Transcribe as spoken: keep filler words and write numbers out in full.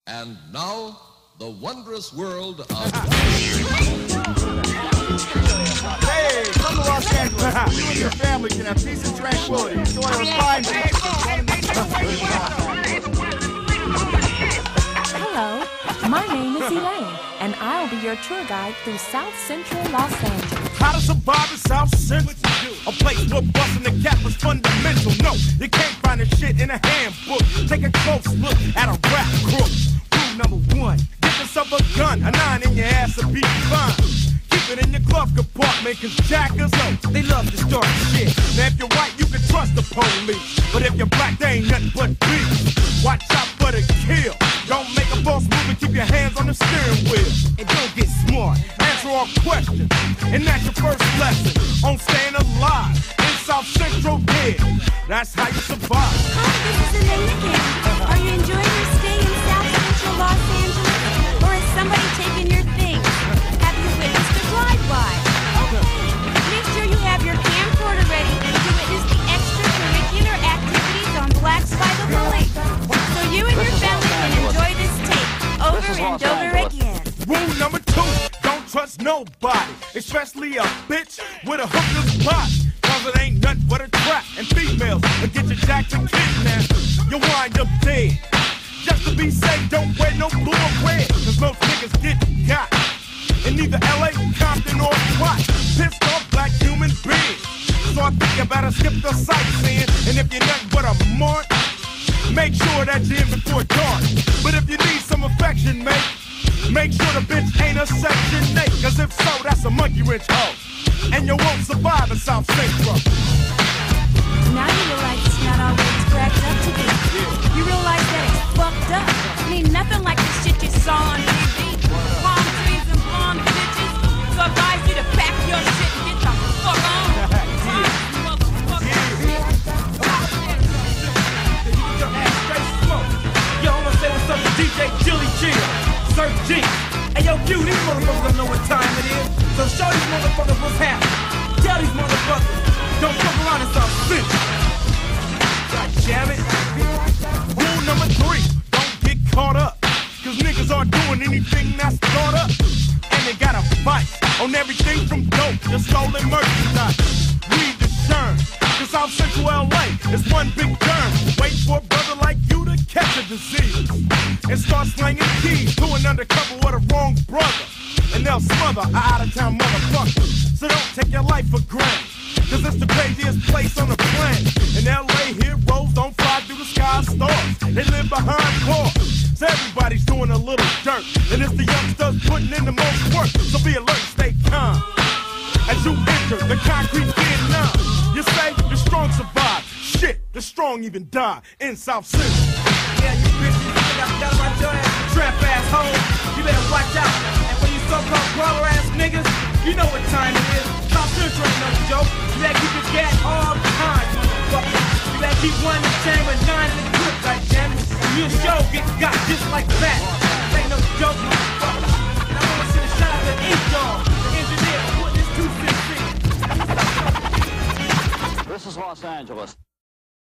And now, the wondrous world of... Hey, come to Los Angeles. You and your family can have peace and tranquility. Enjoy a refined... Hello, my name is Elaine, and I'll be your tour guide through South Central Los Angeles. How to survive in South Central? A place where busting the cap is fundamental. No, you can't find this shit in a handbook. Take a close look at a rap crook. Rule number one, get yourself a gun. A nine in your ass will be fine. Keep it in your glove compartment, cause jackers, oh, they love to start shit. Now if you're white, you can trust the police. But if you're black, they ain't nothing but beef. Watch out for the kill. Don't make a false move and keep your hands on the steering wheel. And don't get smart, answer all questions. And that's your first lesson on staying alive in South Central dead. That's how you survive. Hi, this is Elaine again. Are you enjoying your stay in South Central Los Angeles? Or is somebody taking your things? Have you witnessed a drive-by? Okay, make sure you have your camcorder ready to witness the extracurricular activities on Blacks by the Lake. So you and your family can enjoy this tape over and over again. Rule number two, don't trust nobody, especially a bitch with a hooker's body. Cause it ain't nothing but a trap, and females will get your jacked and kidnapped. You'll wind up dead. Just to be safe, don't wear no blue or red, cause most niggas get got. In either L A, Compton, or what? Pissed off black human beings. So I think you better skip the sightseeing. And if you're nothing but a mark, make sure that you're in before dark. But if you need some affection, mate, make sure the bitch ain't a section eight. Cause if so, that's a monkey wrench hoe. And you won't survive in South Central. Now you realize it's not all what it's cracked up to be. You realize that it's fucked up. I mean, nothing like the shit you saw on T V. Palm trees and blonde bitches. So I advise you to pack your shit and get the fuck on. Yo, I'm gonna say what's up to D J Chili Chill, Surf G. Hey yo, Q, these motherfuckers don't know what time it is. So show these motherfuckers what's happening. Tell these motherfuckers, don't fuck around in South Central. God damn it. Rule number three, don't get caught up. Cause niggas aren't doing anything that's thought up. And they got a fight on everything from dope to stolen merchandise. Read the term, cause South Central L A is one big term. Wait for a brother like you to catch a disease and start slanging keys to an undercover with a wrong brother. And they'll smother a out-of-town motherfucker. So don't take your life for granted, cause it's the craziest place on the planet. In L A, heroes don't fly through the sky stars. They live behind bars. So everybody's doing a little dirt. And it's the youngsters putting in the most work. So be alert, stay calm as you enter the concrete Vietnam. You say the strong survive. Shit, the strong even die in South Central. Yeah, you bitches, you think I forgot about your ass, trap asshole. You better watch out. And for you so-called brawler ass niggas, you know what time it is. South Central ain't no joke. You better keep your gat all the time, motherfucker. You better keep one in the chamber, nine in the clip, goddammit. And you'll show get got just like that. This ain't no joke, motherfucker. And I wanna send a shout out to E-Dog, the engineer, for putting this two fifteen. This is Los Angeles.